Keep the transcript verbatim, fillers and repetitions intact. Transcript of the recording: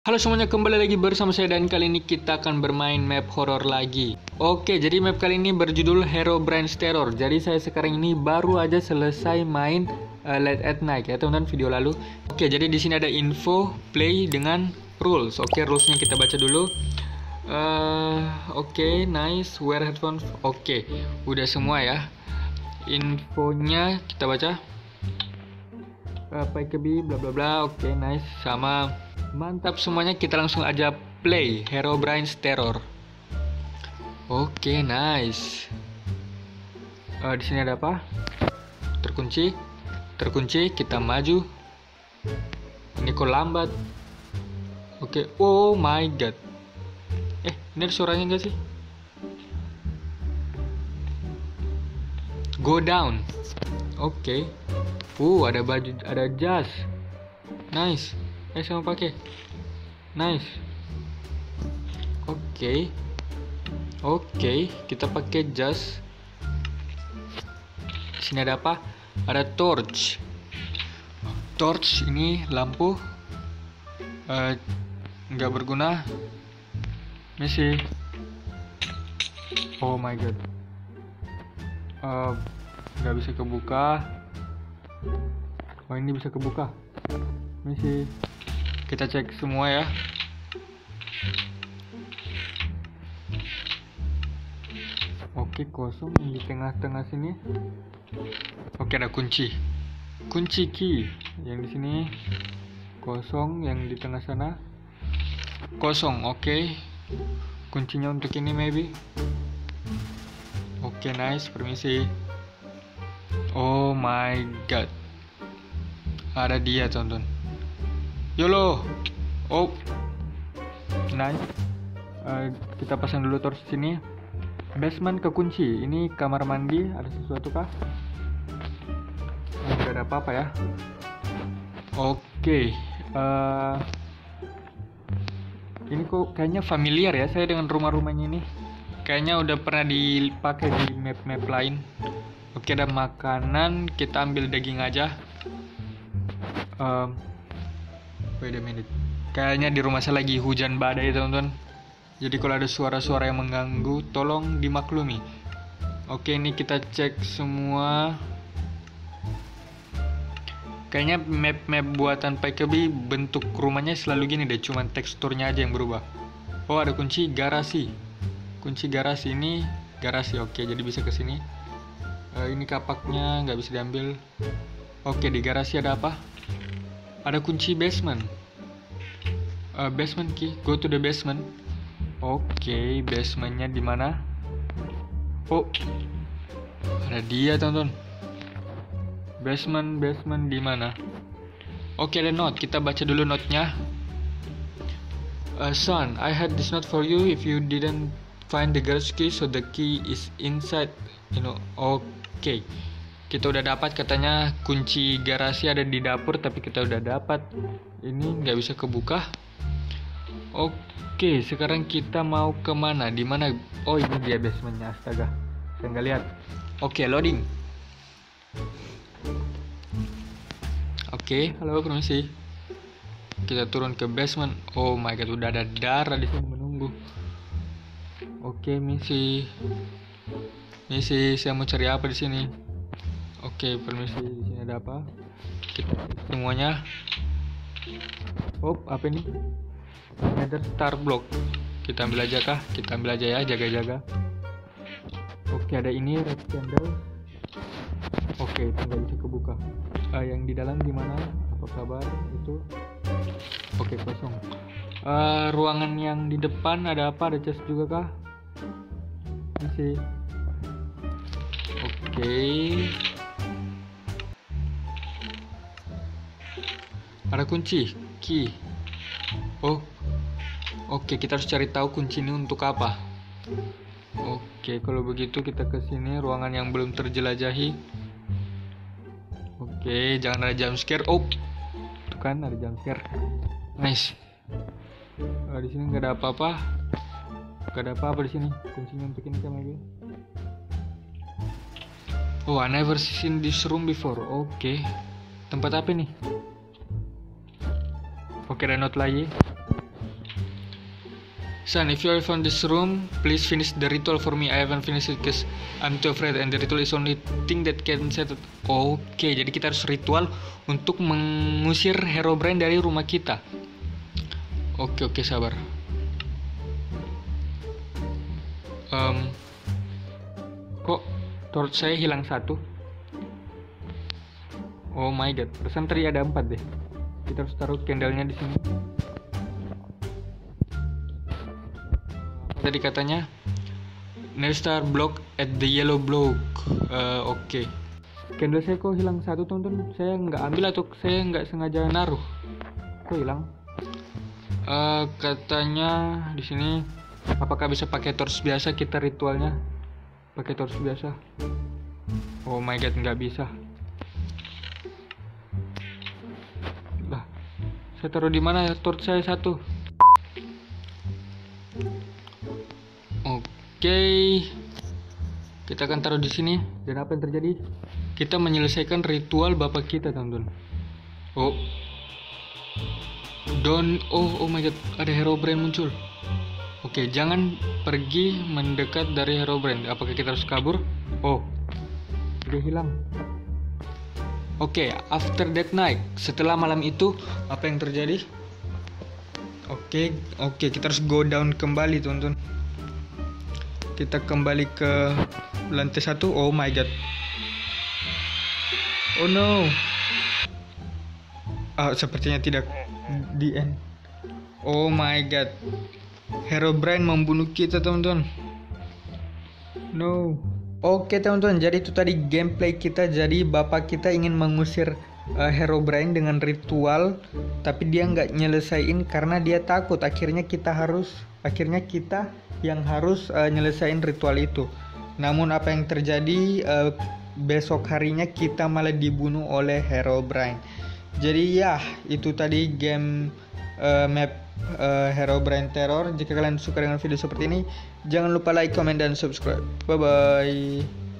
Halo semuanya, kembali lagi bersama saya dan kali ini kita akan bermain map horror lagi. Oke, jadi map kali ini berjudul Herobrine's Terror. Jadi saya sekarang ini baru aja selesai main uh, Late at Night ya teman-teman, video lalu. Oke, jadi di sini ada info, play dengan rules. Oke, rulesnya kita baca dulu. Uh, Oke, nice. Wear headphones. Oke, udah semua ya. Infonya kita baca. Uh, Pikebi, bla bla bla. Oke, nice. Sama. Mantap semuanya, kita langsung aja play Herobrine's Terror. Oke, okay, nice. Uh, di sini ada apa? Terkunci, terkunci. Kita maju. Ini kok lambat? Oke, okay. Oh my god. Eh, ini ada suaranya nggak sih? Go down. Oke. Okay. Uh, ada baju, ada jas. Nice. Eh, sama pakai. Nice. Oke. Okay. Oke, okay, kita pakai jas. Di sini ada apa? Ada torch. Torch ini lampu. Uh, nggak berguna. Misi. Oh my god. Uh, nggak bisa kebuka. Oh, ini bisa kebuka. Misi. Kita cek semua ya. Oke, kosong yang di tengah-tengah sini. Oke, ada kunci. Kunci key yang di sini kosong, yang di tengah sana kosong. Oke. Kuncinya untuk ini maybe. Oke, nice. Permisi. Oh my god. Ada dia, tonton. YOLO. Oh, nice. Uh, kita pasang dulu torch sini. Basement kekunci. Ini kamar mandi. Ada sesuatu kah? Tidak ada apa-apa ya. Oke. Okay. Uh, ini kok kayaknya familiar ya saya dengan rumah-rumahnya ini. Kayaknya udah pernah dipakai di map-map lain. Oke, okay, ada makanan. Kita ambil daging aja. Um, Wait a minute. Kayaknya di rumah saya lagi hujan badai teman-teman. Jadi kalau ada suara-suara yang mengganggu, tolong dimaklumi. Oke, ini kita cek semua. Kayaknya map-map buatan Pikebi bentuk rumahnya selalu gini deh, cuman teksturnya aja yang berubah. Oh, ada kunci garasi. Kunci garasi ini garasi. Oke, jadi bisa ke sini. Uh, ini kapaknya nggak bisa diambil. Oke, di garasi ada apa? Ada kunci basement. Uh, basement key. Go to the basement. Oke, okay, basementnya di mana? Oh, ada dia, tonton. Basement, basement di mana? Oke, okay, ada note. Kita baca dulu note-nya. Uh, son, I had this note for you. If you didn't find the garage key, so the key is inside. You know. Oke. Okay. Kita udah dapat, katanya kunci garasi ada di dapur, tapi kita udah dapat. Ini nggak bisa kebuka. Oke, sekarang kita mau kemana? Di mana? Oh, ini dia basementnya. Astaga, saya nggak lihat. Oke, loading. Oke, halo, permisi. Kita turun ke basement. Oh my god, udah ada darah di sini menunggu. Oke, misi. Misi, saya mau cari apa di sini? Oke, permisi, di sini ada apa? Kita semuanya. Oh, apa ini? Nether star block. Kita ambil aja kah? Kita ambil aja ya, jaga-jaga. Oke, ada ini red candle. Oke, itu nggak bisa kebuka. Uh, yang di dalam gimana? Apa kabar itu? Oke, kosong. Uh, ruangan yang di depan ada apa? Ada chest juga kah? Masih. Oke. Ada kunci, key. Oh, oke, kita harus cari tahu kunci ini untuk apa. Oke, kalau begitu kita ke sini, ruangan yang belum terjelajahi. Oke, jangan ada jump scare. Oh, tuh kan ada jump scare. Nice. Oh, di sini nggak ada apa-apa. Nggak ada apa-apa di sini. Kuncinya untuk ini kan lagi. Oh, I never seen this room before. Oke, tempat apa nih? Oke, ada note lagi. Son, if you have found this room, please finish the ritual for me. I haven't finished it because I'm too afraid and the ritual is only thing that can set it. Oke, jadi kita harus ritual untuk mengusir Herobrine dari rumah kita. Oke, oke, sabar. Um, kok torch saya hilang satu? Oh my god, perasaan tadi ada empat deh. Kita harus taruh candle-nya di sini. Tadi katanya near star block at the yellow block. uh, Oke okay. Candle saya kok hilang satu, teman-teman. Saya nggak ambil atau saya nggak sengaja naruh, kok hilang? Uh, katanya di sini apakah bisa pakai torch biasa? Kita ritualnya pakai torch biasa. Oh my god, nggak bisa. Lah, saya taruh di mana torch saya satu? Oke, kita akan taruh di sini. Dan apa yang terjadi? Kita menyelesaikan ritual bapak kita, teman-teman. Oh, don't. Oh, oh my god, ada Herobrine muncul. Oke, jangan pergi mendekat dari Herobrine. Apakah kita harus kabur? Oh, dia hilang. Oke, after that night, setelah malam itu, apa yang terjadi? Oke, oke, kita harus go down kembali, teman-teman. Kita kembali ke lantai satu. Oh my god. Oh no. Ah, sepertinya tidak di end. Oh my god. Herobrine membunuh kita, teman-teman. No. Oke, teman-teman. Jadi itu tadi gameplay kita. Jadi bapak kita ingin mengusir uh, Herobrine dengan ritual, tapi dia nggak nyelesain karena dia takut. Akhirnya kita harus, akhirnya kita yang harus uh, nyelesain ritual itu. Namun apa yang terjadi, uh, besok harinya kita malah dibunuh oleh Herobrine. Jadi ya, itu tadi game uh, map uh, Herobrine Terror. Jika kalian suka dengan video seperti ini, jangan lupa like, comment, dan subscribe. Bye bye.